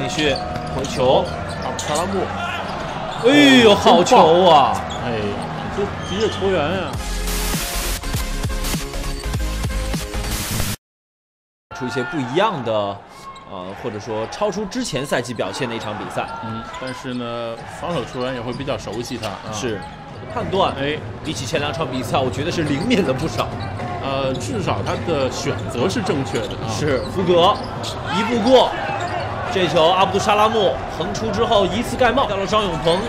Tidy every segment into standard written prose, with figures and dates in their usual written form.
林旭回球， 阿布沙拉木， 哎呦，好球啊！ 哎，这急着球员啊！ 出一些不一样的，或者说超出之前赛季表现的一场比赛。 但是呢，防守球员也会比较熟悉他。 是，判断，比起前2场比赛，我觉得是灵敏了不少。 至少他的选择是正确的啊。 是，福格一步过，这球阿卜杜沙拉木横出之后一次盖帽，掉了张永鹏。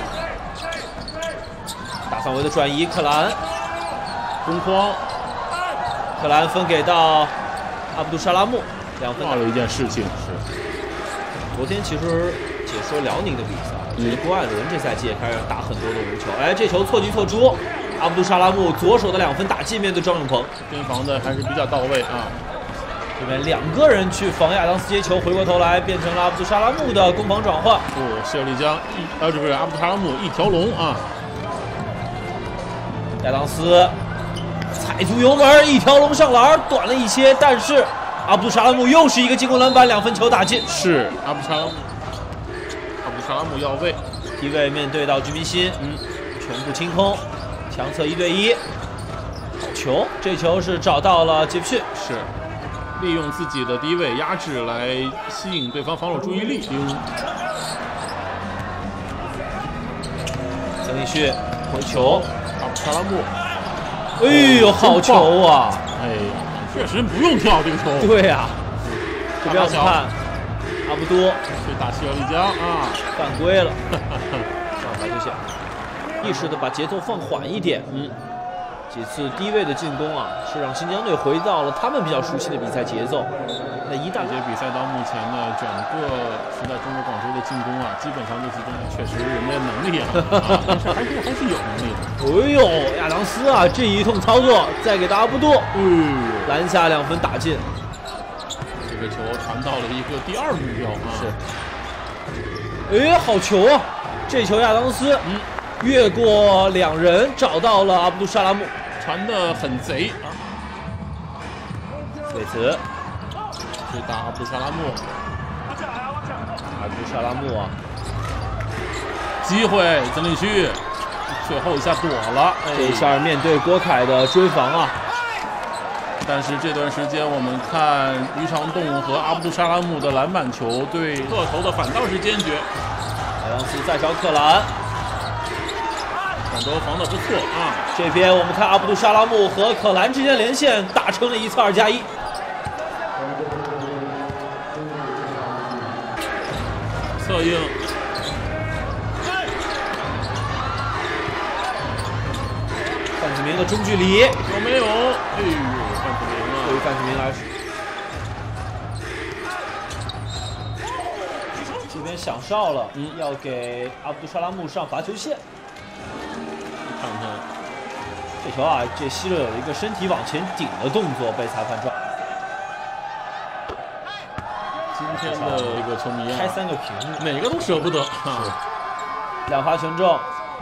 大范围的转移，克兰攻框， 克兰分给到阿卜杜沙拉木，2分。 忘了一件事情是， 昨天其实解说辽宁的比赛，我觉得郭艾伦这赛季也开始打很多的无球。哎，这球错进错出，阿卜杜沙拉木左手的2分打进，面对张永鹏， 边防的还是比较到位啊。 这边2个人去防亚当斯接球，回过头来变成了阿卜杜沙拉木的攻防转换。 谢丽江这不是阿卜杜沙拉木一条龙啊。 亚当斯踩足油门，一条龙上篮，短了一些，但是阿卜杜沙拉木又是一个进攻篮板，2分球打进。 是阿卜杜沙拉木要位， 低位面对到居民新，全部清空，强侧1对1，好球，这球是找到了杰弗逊， 是利用自己的低位压制来吸引对方防守注意力。 曾立旭回球， 阿卜杜沙拉木， 哎呦，好球啊！ 哎，确实不用跳这个球。 对呀，这边我们看阿卜杜去打谢丽江啊， 犯规了，上罚球线，意识的把节奏放缓一点。几次低位的进攻啊，是让新疆队回到了他们比较熟悉的比赛节奏。那一大节比赛到目前呢，整个时代中国广州的进攻啊，基本上都集中确实人家能力但是还是有能力的。 哎呦，亚当斯啊，这一通操作，再给到阿卜杜，篮下2分打进。 这个球传到了一个第2目标啊。 是。哎，好球啊！这球亚当斯，越过2人找到了阿卜杜沙拉木， 传得很贼啊。 韦茨去打阿卜杜沙拉木， 阿卜杜沙拉木啊， 机会曾立旭最后一下躲了， 这一下面对郭凯的追防啊。 但是这段时间我们看于长栋和阿卜杜沙拉木的篮板球对个头的反倒是坚决。 亚当斯再招克兰， 广州防得不错啊。 这边我们看阿卜杜沙拉木和可兰之间连线打成了1次2+1。 策应， 范子铭的中距离有没有？哎呦，范子铭啊！ 对于范子铭来说，这边响哨了，要给阿卜杜沙拉木上罚球线。 看看这球啊，这希勒有一个身体往前顶的动作，被裁判抓。 今天的这个球迷啊， 开3个屏幕， 哪个都舍不得啊。 2罚全中。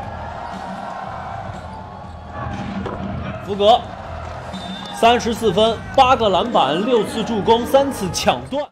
福格34分，8个篮板，6次助攻，3次抢断。